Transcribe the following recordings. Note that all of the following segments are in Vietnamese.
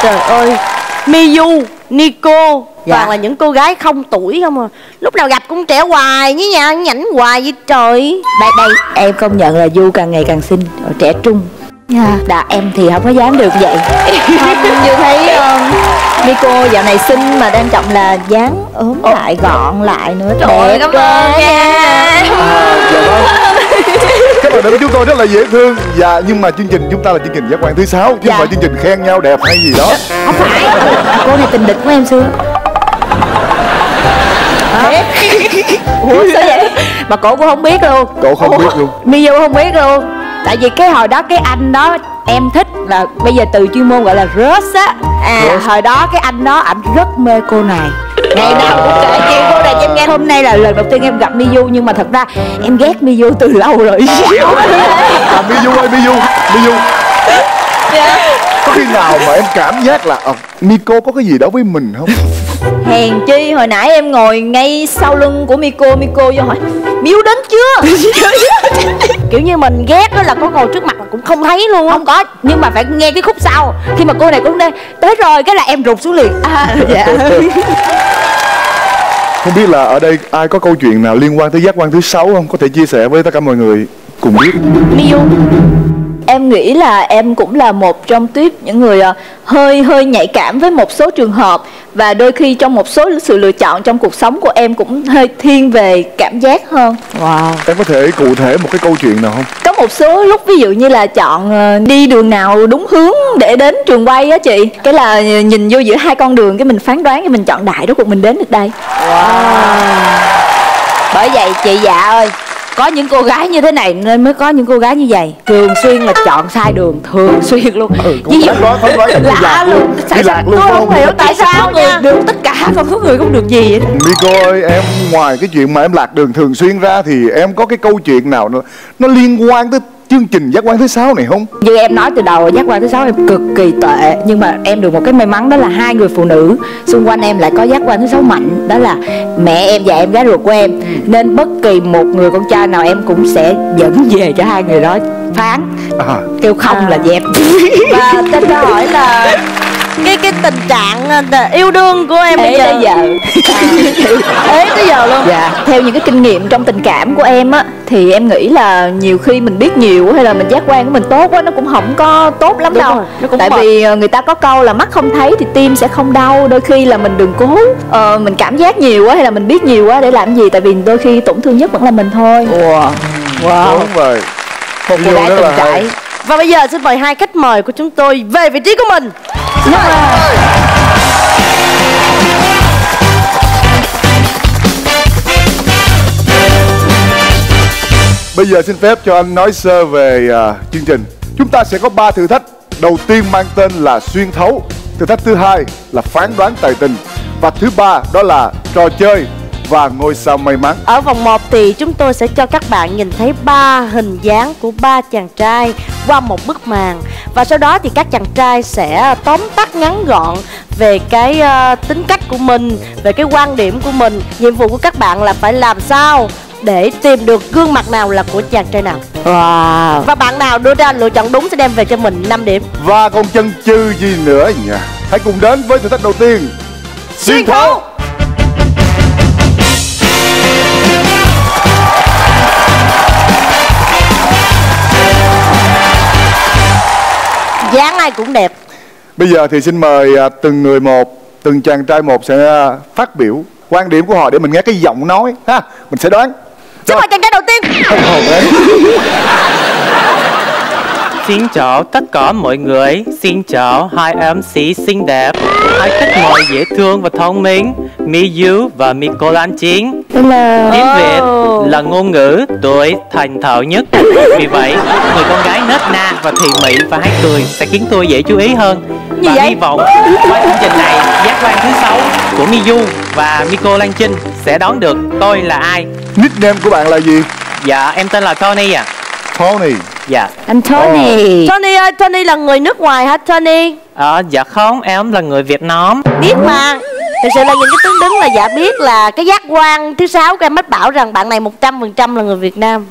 Trời ơi, Miu, Nico Dạ. toàn là những cô gái không tuổi không à. Lúc nào gặp cũng trẻ hoài với nha, nhảnh hoài vậy trời. Đây em công nhận là Du càng ngày càng xinh, trẻ trung. Dạ em thì không có dám được vậy. Như thấy Nico dạo này xinh mà quan trọng là dáng ốm lại, gọn lại nữa. Trời ơi, đẹp cảm ơn nha. Dạ vâng. Các bạn của chúng tôi rất là dễ thương. Dạ, nhưng mà chương trình chúng ta là chương trình giác quan thứ 6 chứ Dạ. không phải chương trình khen nhau đẹp hay gì đó. Không phải, cô này tình địch của em xưa. Ủa sao vậy? Mà cổ cũng không biết luôn. Cậu không biết luôn. Miu không biết luôn. Tại vì cái hồi đó cái anh đó em thích là bây giờ từ chuyên môn gọi là crush á. Hồi đó cái anh đó ảnh rất mê cô này. Ngày nào cũng kể chuyện cô này cho em nghe. Hôm nay là lần đầu tiên em gặp Miu, nhưng mà thật ra em ghét Miu từ lâu rồi. Miu ơi, Miu. Có khi nào mà em cảm giác là Nico có cái gì đó với mình không? Hèn chi hồi nãy em ngồi ngay sau lưng của Miu vô hỏi Miu đến chưa? Kiểu như mình ghét đó là có ngồi trước mặt mà cũng không thấy luôn á. Không có, nhưng mà phải nghe cái khúc sau. Khi mà cô này cũng tới rồi cái là em rụt xuống liền. Dạ. Không biết là ở đây ai có câu chuyện nào liên quan tới giác quan thứ 6 không? Có thể chia sẻ với tất cả mọi người cùng biết. Miu, Em nghĩ là em cũng là một trong tuyếp những người hơi nhạy cảm với một số trường hợp. Và đôi khi trong một số sự lựa chọn trong cuộc sống của em cũng hơi thiên về cảm giác hơn. wow. Em có thể cụ thể một cái câu chuyện nào không? Có một số lúc ví dụ như là chọn đi đường nào đúng hướng để đến trường quay á chị. Cái là nhìn vô giữa hai con đường cái mình phán đoán, cái mình chọn đại rốt cuộc mình đến được đây. Bởi vậy chị Dạ ơi, có những cô gái như thế này nên mới có những cô gái như vậy. Thường xuyên là chọn sai đường, thường xuyên luôn. Cũng phán đoán lạ luôn. đi lạc luôn. Tôi không hiểu tại sao người được tất cả còn có người không được gì vậy. Nico ơi, em ngoài cái chuyện mà em lạc đường thường xuyên ra thì em có cái câu chuyện nào nó liên quan tới chương trình giác quan thứ 6 này không? Như em nói từ đầu, giác quan thứ 6 em cực kỳ tệ. Nhưng mà em được một cái may mắn đó là hai người phụ nữ xung quanh em lại có giác quan thứ 6 mạnh. Đó là mẹ em và em gái ruột của em. Nên bất kỳ một người con trai nào em cũng sẽ dẫn về cho hai người đó phán. Kêu không là dẹp. Và tên câu hỏi là cái tình trạng yêu đương của em bây giờ. Tới giờ. Ế tới giờ luôn. Dạ. Theo những cái kinh nghiệm trong tình cảm của em á, thì em nghĩ là nhiều khi mình biết nhiều hay là mình giác quan của mình tốt quá, nó cũng không có tốt lắm. Đúng đâu rồi, nó cũng tại mệt. vì người ta có câu là mắt không thấy thì tim sẽ không đau. Đôi khi là mình đừng cố mình cảm giác nhiều quá hay là mình biết nhiều quá để làm gì. Tại vì đôi khi tổn thương nhất vẫn là mình thôi. Đúng rồi. Một cô gái từng trải. Và bây giờ xin mời hai khách mời của chúng tôi về vị trí của mình. Bây giờ xin phép cho anh nói sơ về chương trình. Chúng ta sẽ có 3 thử thách. Đầu tiên mang tên là xuyên thấu. Thử thách thứ hai là phán đoán tài tình. Và thứ ba đó là trò chơi và ngôi sao may mắn. Ở vòng 1 thì chúng tôi sẽ cho các bạn nhìn thấy 3 hình dáng của 3 chàng trai qua một bức màn. Và sau đó thì các chàng trai sẽ tóm tắt ngắn gọn về cái tính cách của mình, về cái quan điểm của mình. Nhiệm vụ của các bạn là phải làm sao để tìm được gương mặt nào là của chàng trai nào. Và bạn nào đưa ra lựa chọn đúng sẽ đem về cho mình 5 điểm. Và còn chần chừ gì nữa nhỉ? Hãy cùng đến với thử thách đầu tiên. Xuyên thấu. Dáng ai cũng đẹp. Bây giờ thì xin mời từng người một, từng chàng trai một sẽ phát biểu quan điểm của họ để mình nghe cái giọng nói ha. Mình sẽ đoán. Xin mời chàng trai đầu tiên. Xin chào tất cả mọi người. Xin chào hai MC xinh đẹp, hai khách mời dễ thương và thông minh, Miu và Nico Lan Chính. Tiếng Việt là ngôn ngữ tôi thành thạo nhất. Vì vậy, người con gái nết na và thị mị và hay cười sẽ khiến tôi dễ chú ý hơn. Và hy vọng qua chương trình này, giác quan thứ 6 của Miu và Nico Lan Trinh sẽ đoán được tôi là ai. Nickname của bạn là gì? Dạ, em tên là Tony ạ. Tony. Dạ. Anh Tony. Tony ơi, Tony là người nước ngoài hả Tony? Dạ không, em là người Việt Nam. Biết mà. Thực sự là nhìn cái tướng đứng là dạ biết là cái giác quan thứ 6 của em mách bảo rằng bạn này 100% là người Việt Nam.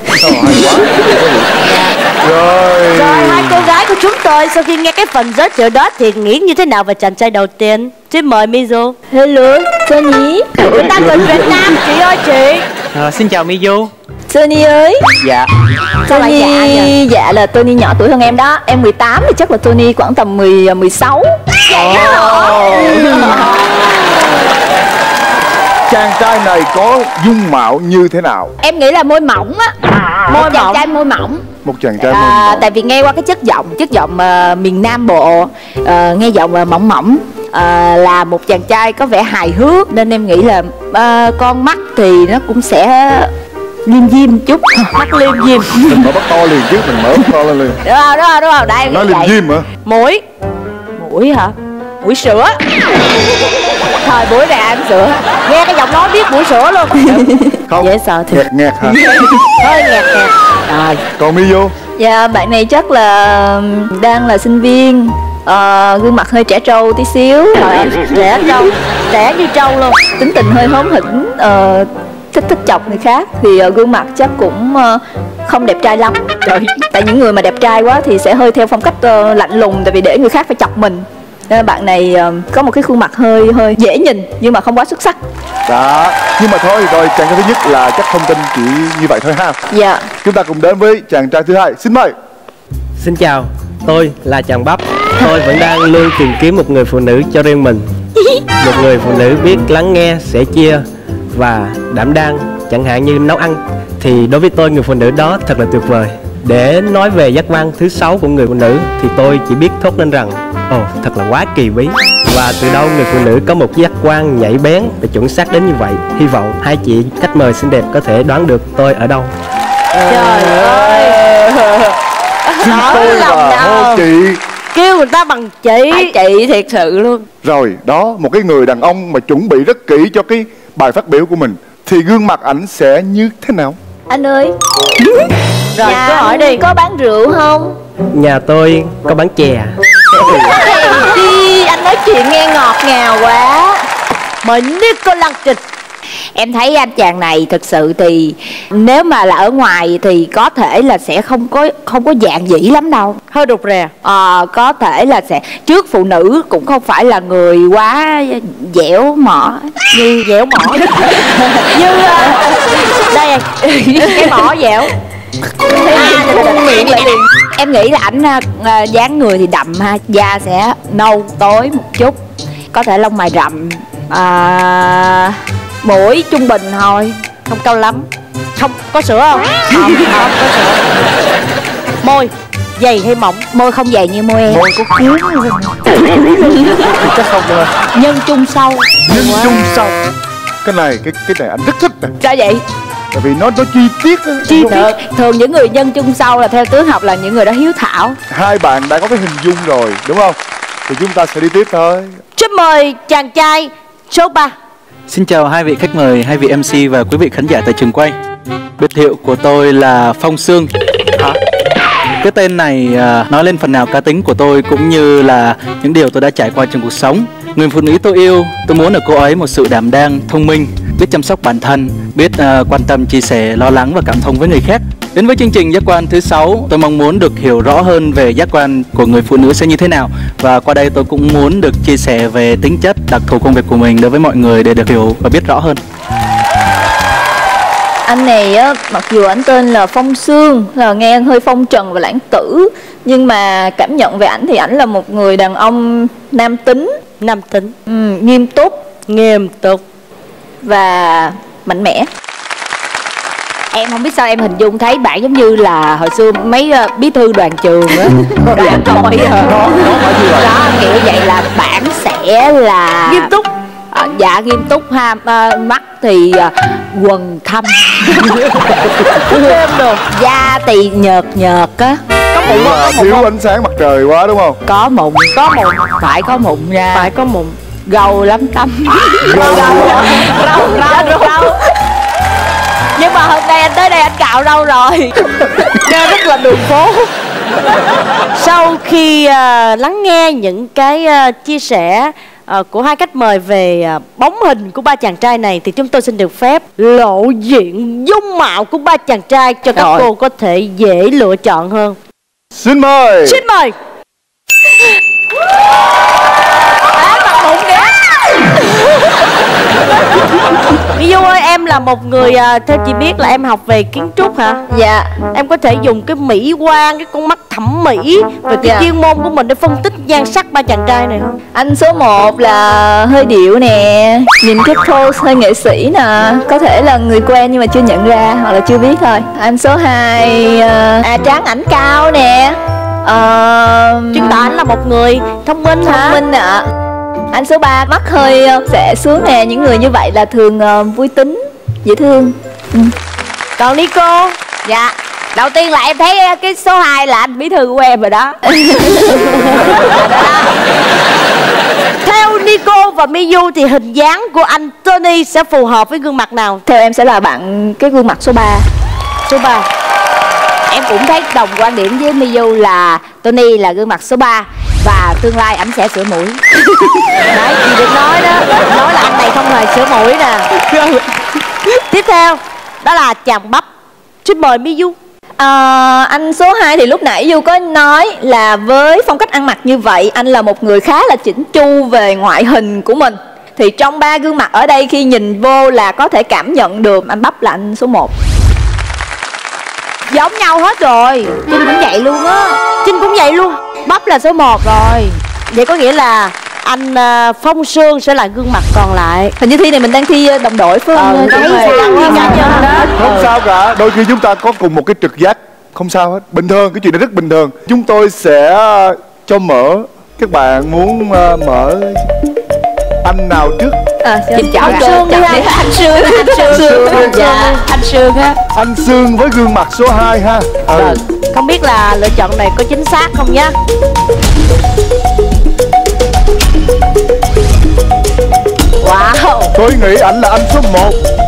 Rồi hai cô gái của chúng tôi sau khi nghe cái phần giới thiệu đó thì nghĩ như thế nào về chàng trai đầu tiên? Xin mời Mizu. Hello, Tony. Người ta người Việt Nam chị ơi chị. Xin chào Miyu. Tony ơi. Dạ. Sao lại dạ vậy? Dạ là Tony nhỏ tuổi hơn em đó. Em 18 thì chắc là Tony khoảng tầm 16. Vậy đó. chàng trai này có dung mạo như thế nào? Em nghĩ là môi mỏng á. Môi chàng trai môi mỏng. Một chàng trai môi mỏng. Tại vì nghe qua cái chất giọng miền Nam Bộ, nghe giọng mỏng mỏng, là một chàng trai có vẻ hài hước, nên em nghĩ là con mắt thì nó cũng sẽ liêm diêm chút. Mắt liêm diêm. Mình mở mắt to liền chứ, mình mở mắt to lên liền. Đúng không? Đây Nói liêm diêm hả? Mũi. Mũi hả? Mũi sữa. Thời buổi này ăn sữa. Nghe cái giọng nói biết mũi sữa luôn. Không. Dễ sợ thiệt. Nghẹt hả? Hơi nghẹt. Rồi. Còn Miyu? Dạ, bạn này chắc là đang là sinh viên, gương mặt hơi trẻ trâu tí xíu. Em trẻ trâu, trẻ như trâu luôn. Tính tình hơi hóm hỉnh, thích chọc người khác. Thì gương mặt chắc cũng không đẹp trai lắm. Trời, tại những người mà đẹp trai quá thì sẽ hơi theo phong cách lạnh lùng, tại vì để người khác phải chọc mình. Nên bạn này có một cái khuôn mặt hơi dễ nhìn nhưng mà không quá xuất sắc. Đó, nhưng mà thôi rồi, chàng trai thứ nhất là chắc thông tin chỉ như vậy thôi ha. Dạ. Chúng ta cùng đến với chàng trai thứ hai, xin mời. Xin chào, tôi là chàng Bắp. Tôi vẫn đang luôn tìm kiếm một người phụ nữ cho riêng mình. Một người phụ nữ biết lắng nghe, sẻ chia và đảm đang, chẳng hạn như nấu ăn. Thì đối với tôi người phụ nữ đó thật là tuyệt vời. Để nói về giác quan thứ 6 của người phụ nữ thì tôi chỉ biết thốt lên rằng thật là quá kỳ bí. Và từ đâu người phụ nữ có một giác quan nhạy bén và chuẩn xác đến như vậy? Hy vọng hai chị khách mời xinh đẹp có thể đoán được tôi ở đâu. Trời ơi. Xin tôi là hô chị. Kêu người ta bằng chị. Chị thiệt sự luôn. Rồi, đó, một cái người đàn ông mà chuẩn bị rất kỹ cho cái bài phát biểu của mình thì gương mặt ảnh sẽ như thế nào? Anh ơi. Rồi Nhà cứ hỏi đi. Có bán rượu không? Nhà tôi có bán chè. Đi, anh nói chuyện nghe ngọt ngào quá. Mời Nicolas Cage. Em thấy anh chàng này thực sự thì nếu mà là ở ngoài thì có thể là sẽ không có dạng dĩ lắm đâu. Hơi rụt rè. Có thể là sẽ trước phụ nữ cũng không phải là người quá dẻo mỏ. Như dẻo mỏ. Như đây cái mỏ dẻo. Miệng lại liền. Em nghĩ là ảnh dáng người thì đậm ha, da sẽ nâu tối một chút, có thể lông mày rậm, mũi trung bình thôi, Không cao lắm. Không có sữa không? Không có sữa. Môi dày hay mỏng? môi không dày như môi em. Môi có cuốn không? Chắc không đâu. Nhân trung sâu. Nhưng chung sau cái này anh rất thích nè. Sao vậy? Tại vì nó chi tiết á. Thường những người nhân trung sâu là theo tướng học là những người đó hiếu thảo. Hai bạn đã có cái hình dung rồi đúng không? Thì chúng ta sẽ đi tiếp thôi. Xin mời chàng trai số 3. Xin chào hai vị khách mời, hai vị MC và quý vị khán giả tại trường quay. Biệt hiệu của tôi là Phong Sương. Cái tên này nói lên phần nào cá tính của tôi cũng như là những điều tôi đã trải qua trong cuộc sống. Người phụ nữ tôi yêu, tôi muốn ở cô ấy một sự đảm đang, thông minh, biết chăm sóc bản thân, biết quan tâm, chia sẻ, lo lắng và cảm thông với người khác. Đến với chương trình giác quan thứ 6, tôi mong muốn được hiểu rõ hơn về giác quan của người phụ nữ sẽ như thế nào. Và qua đây tôi cũng muốn được chia sẻ về tính chất, đặc thù công việc của mình đối với mọi người để được hiểu và biết rõ hơn. Anh này á, mặc dù anh tên là Phong Sương, là nghe hơi phong trần và lãng tử, nhưng mà cảm nhận về ảnh thì ảnh là một người đàn ông nam tính, Nam tính. nghiêm túc và mạnh mẽ. Em không biết sao em hình dung thấy bạn giống như là hồi xưa mấy bí thư đoàn trường á, đoàn đội đó, kiểu vậy là bạn sẽ là Nghiêm túc. Dạ nghiêm túc ha, mắt thì quần thâm, Thêm đồ. da thì nhợt á, có mụn Nhưng mà không? thiếu ánh sáng mặt trời quá đúng không? Có mụn, phải có mụn nha, Phải có mụn. gầu lắm Tâm. Râu. Nhưng mà hôm nay anh tới đây anh cạo râu rồi. Nghe rất là đường phố. Sau khi lắng nghe những cái chia sẻ của hai khách mời về bóng hình của ba chàng trai này thì chúng tôi xin được phép lộ diện dung mạo của ba chàng trai cho các cô có thể dễ lựa chọn hơn. Xin mời. Xin mời. Mặt bụng kìa. Miu ơi, em là một người theo chị biết là em học về kiến trúc hả? Dạ. Em có thể dùng cái mỹ quan, cái con mắt thẩm mỹ và cái chuyên môn của mình để phân tích nhan sắc ba chàng trai này không? Anh số 1 là hơi điệu nè, nhìn cái pose hơi nghệ sĩ nè, có thể là người quen nhưng mà chưa nhận ra hoặc là chưa biết thôi. Anh số 2 tráng ảnh cao nè, chứng tỏ anh là một người thông minh hả? Thông minh ạ. Anh số 3 mắt hơi xệ xuống nè, những người như vậy là thường vui tính, dễ thương. Còn Nico? Dạ, đầu tiên là em thấy cái số 2 là anh bí thư của em rồi đó. Theo Nico và Miu thì hình dáng của anh Tony sẽ phù hợp với gương mặt nào? Theo em sẽ là bạn cái gương mặt số 3. Số 3. Em cũng thấy đồng quan điểm với Miu là Tony là gương mặt số 3 và tương lai ảnh sẽ sửa mũi. Đấy, chị đừng nói đó, nói là anh này không hề sửa mũi nè. Tiếp theo đó là chàng bắp. Xin mời Miu. Anh số 2 thì lúc nãy Du có nói là với phong cách ăn mặc như vậy anh là một người khá là chỉnh chu về ngoại hình của mình. Thì trong 3 gương mặt ở đây khi nhìn vô là có thể cảm nhận được anh Bắp là anh số 1. Giống nhau hết rồi. Trinh cũng vậy luôn á. Trinh cũng vậy luôn. Bắp là số 1 rồi. Vậy có nghĩa là anh Phong Sương sẽ là gương mặt còn lại. Hình như thi này mình đang thi đồng đội phải không? Đấy, Không sao cả, đôi khi chúng ta có cùng một cái trực giác. Không sao hết, bình thường, cái chuyện này rất bình thường. Chúng tôi sẽ cho mở. Các bạn muốn mở anh nào trước? Xin chào anh Sương đi ha. Anh Sương. Anh Sương. Dạ, anh Sương á. Anh Sương với gương mặt số 2 ha. Không biết là lựa chọn này có chính xác không nhá. Wow. Tôi nghĩ ảnh là anh số 1.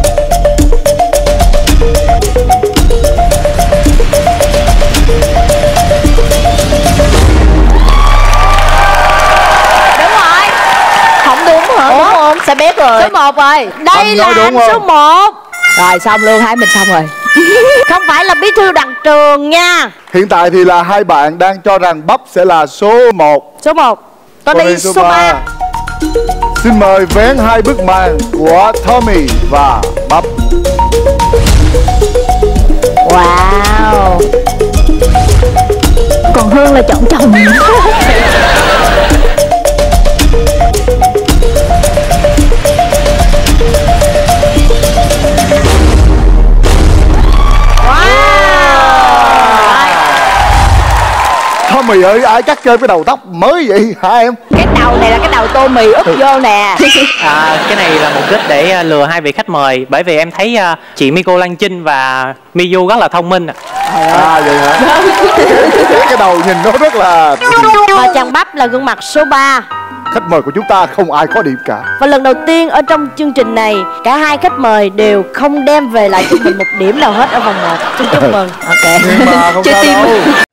Đúng rồi. Không đúng hả? Đúng không? Sẽ biết rồi. Số 1 rồi. Đây là anh số 1. Rồi xong luôn, hai mình xong rồi. Không phải là bí thư đặng trường nha. Hiện tại thì là hai bạn đang cho rằng Bắp sẽ là số 1. Số 1. Tony số 3. Xin mời vén hai bức màn của Tommy và Bắp. Wow. Còn hơn là chọn chồng. Tommy ơi, ai cắt chơi cái đầu tóc mới vậy hả em? Cái đầu này là cái đầu tô mì úp vô nè. Cái này là mục đích để lừa hai vị khách mời. Bởi vì em thấy chị Miko Lan Trinh và Miu rất là thông minh. Vậy hả? Cái đầu nhìn nó rất là... Và chàng Bắp là gương mặt số 3. Khách mời của chúng ta không ai có điểm cả. Và lần đầu tiên ở trong chương trình này, cả hai khách mời đều không đem về lại cho mình một điểm nào hết ở vòng 1. Xin chúc mừng. Nhưng mà không sao đâu.